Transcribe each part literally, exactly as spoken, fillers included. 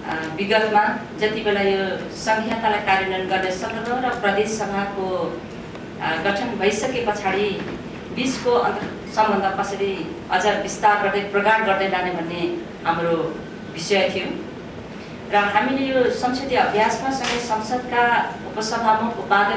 विगतमा जति बेला यो संहितालाई कार्यान्वयन गर्ने सदन र प्रदेश सभाको गठन भइसके पछाडि बीचको अन्तर सम्बन्ध कसरी अझ विस्तार गर्दै प्रगाढ गर्दै लाने भन्ने हाम्रो विषय थियो र हामीले यो संसदीय अभ्यासमा सँगै संसदका उपसभामुख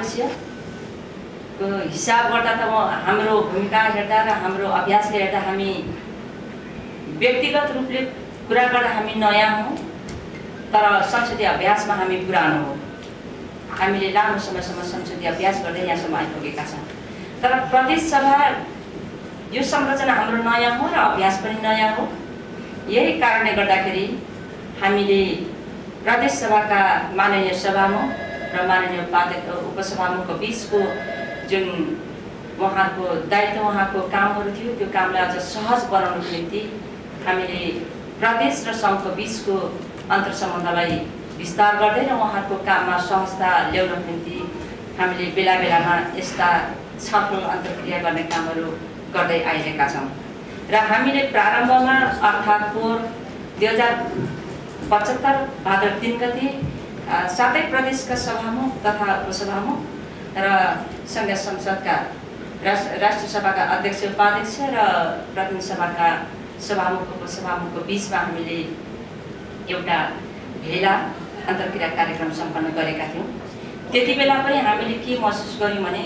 उपाध्यक्षको हिसाब गर्दा त हाम्रो भूमिका हेर्दा र हाम्रो अभ्यासले हेर्दा हामी व्यक्तिगत रूपले कुरा गर्दा हामी नयाँ हौँ, तर संसदीय अभ्यासमा हामी पुरानो हौँ। हामीले लामो समयसम्म संसदीय अभ्यास गर्दै यहाँसम्म आइपुगेका छौँ, तर प्रदेश सभा यो संरचना हाम्रो नयाँ हो र अभ्यास पनि नयाँ हो। यही कारणले गर्दाखेरि हामीले प्रदेश सभाका माननीय सभामुख र माननीय उपाध्यक्ष उपसभामुखको बीचको जुन उहाँको दायित्व उहाँको कामहरू थियो त्यो कामलाई अझ सहज बनाउनको निम्ति हामीले प्रदेश र सङ्घको बीचको अन्तर सम्बन्धलाई विस्तार गर्दै र उहाँको काममा सहजता ल्याउनको निम्ति हामीले बेला बेलामा यस्ता छलफल अन्तर्क्रिया गर्ने कामहरू गर्दै आइरहेका छौँ र हामीले प्रारम्भमा अर्थात् पोहोर दुई हजार पचहत्तर भाद्र तीन गते सातै प्रदेशका सभामुख तथा उपसभामुख र सङ्घीय संसदका राष्ट्रिय सभाका अध्यक्ष उपाध्यक्ष र प्रतिनिधि सभाका सभामुख उपसभामुखको बिचमा हामीले एउटा भेला अन्तर्क्रिया कार्यक्रम सम्पन्न गरेका थियौँ। त्यति बेला पनि हामीले के महसुस गऱ्यौँ भने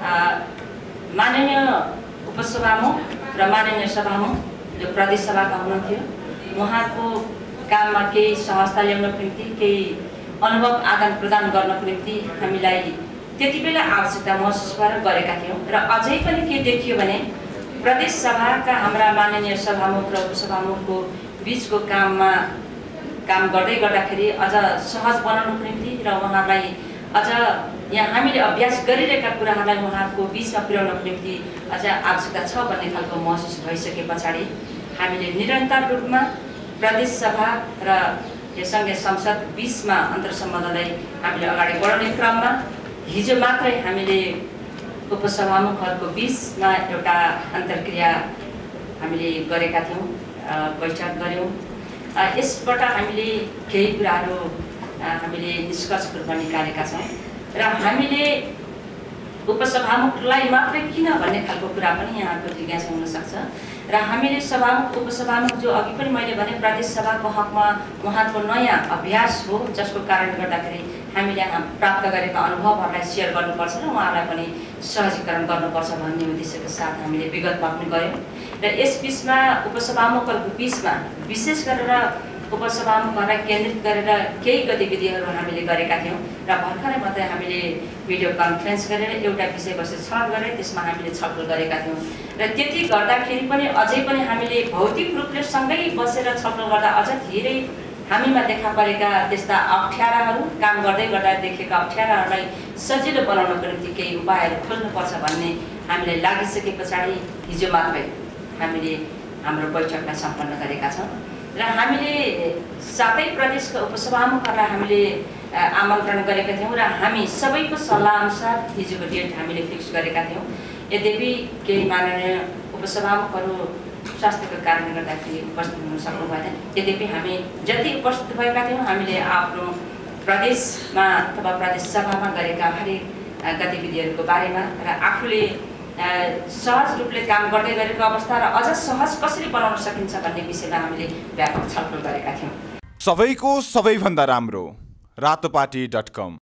माननीय उपसभामुख र माननीय सभामुख जो प्रदेश सभाका हुनुहुन्थ्यो उहाँको काममा केही सहजता ल्याउनको निम्ति केही अनुभव आदान प्रदान गर्नको निम्ति हामीलाई त्यति बेला आवश्यकता महसुस गरेर गरेका थियौँ र अझै पनि के देखियो भने प्रदेश सभाका हाम्रा माननीय सभामुख र उपसभामुखको बिचको काममा काम गर्दै गर्दाखेरि अझ सहज बनाउनको निम्ति र उहाँलाई अझ यहाँ हामीले अभ्यास गरिरहेका कुराहरूलाई उहाँको बिचमा पुर्याउनको निम्ति अझ आवश्यकता छ भन्ने खालको महसुस भइसके पछाडि हामीले निरन्तर रूपमा प्रदेश सभा र यो सङ्घीय संसद बिचमा अन्तर सम्बन्धलाई हामीले अगाडि बढाउने क्रममा हिजो मात्रै हामीले उपसभामुखहरूको बिचमा एउटा अन्तर्क्रिया हामीले गरेका थियौँ, बैठक गऱ्यौँ। यसबाट हामीले केही कुराहरू हामीले निष्कर्षको रूपमा निकालेका छौँ र हामीले उपसभामुखलाई मात्रै किन भन्ने खालको कुरा पनि यहाँको जिज्ञासा हुनसक्छ र हामीले सभामुख उपसभामुख जो अघि पनि मैले भने प्रदेश सभाको हकमा उहाँको नयाँ अभ्यास हो जसको कारणले गर्दाखेरि हामीले प्राप्त गरेका अनुभवहरूलाई सेयर गर्नुपर्छ र उहाँलाई पनि सहजीकरण गर्नुपर्छ भन्ने उद्देश्यको साथ हामीले विगतमा पनि गऱ्यौँ र यस बिचमा उपसभामुखहरूको बिचमा विशेष गरेर उपसभामुखहरूलाई केन्द्रित गरेर केही गतिविधिहरू हामीले गरेका थियौँ र भर्खरै मात्रै हामीले भिडियो कन्फरेन्स गरेर एउटा विषयवस्तु छलफल गरेर त्यसमा हामीले छलफल गरेका थियौँ र त्यति गर्दाखेरि पनि अझै पनि हामीले भौतिक रूपले सँगै बसेर छलफल गर्दा अझ धेरै हामीमा देखा परेका त्यस्ता अप्ठ्याराहरू काम गर्दै गर्दा देखेका अप्ठ्याराहरूलाई सजिलो बनाउनको निम्ति केही उपायहरू खोज्नुपर्छ भन्ने हामीले लागिसके पछाडि हिजो मात्रै हामीले हाम्रो बैठकलाई सम्पन्न गरेका छौँ र हामीले सातै प्रदेशका उपसभामुखहरूलाई हामीले आमन्त्रण गरेका थियौँ र हामी सबैको सल्लाहअनुसार हिजोको डेट हामीले फिक्स गरेका थियौँ। यद्यपि केही माननीय उपसभामुखहरू स्वास्थ्यको कारणले गर्दाखेरि उपस्थित हुन सक्नु भएन, यद्यपि हामी जति उपस्थित भएका थियौँ हामीले आफ्नो प्रदेशमा अथवा प्रदेश सभामा गरेका हरेक गतिविधिहरूको बारेमा र आफूले सहज रूपले काम गर्दै गरेको अवस्था र अझ सहज कसरी बनाउन सकिन्छ भन्ने विषयमा हामीले व्यापक छलफल गरेका थियौँ। सबैको सबैभन्दा राम्रो रातोपाटी डट कम।